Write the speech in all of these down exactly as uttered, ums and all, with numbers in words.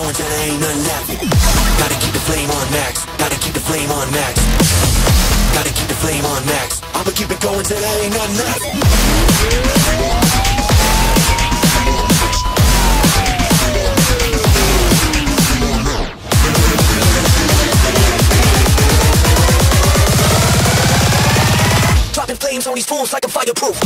going till there ain't nothing left. Gotta keep the flame on max. Gotta keep the flame on max. Gotta keep the flame on max. I'ma keep it going till there ain't nothing left. Dropping flames on these fools like I'm fireproof.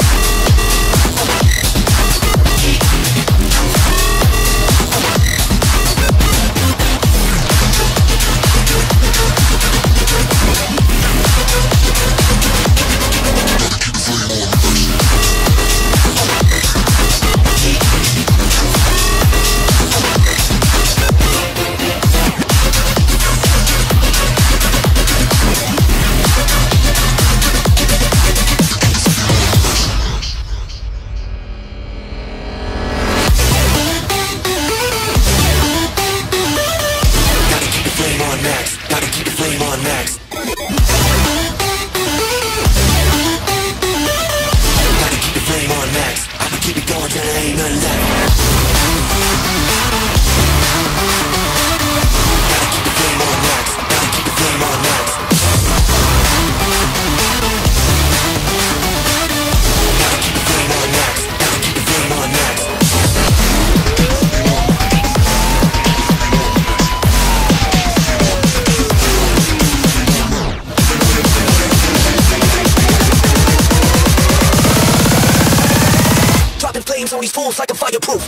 On these fools like I'm fireproof.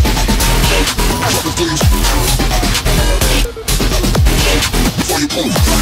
Fire proof.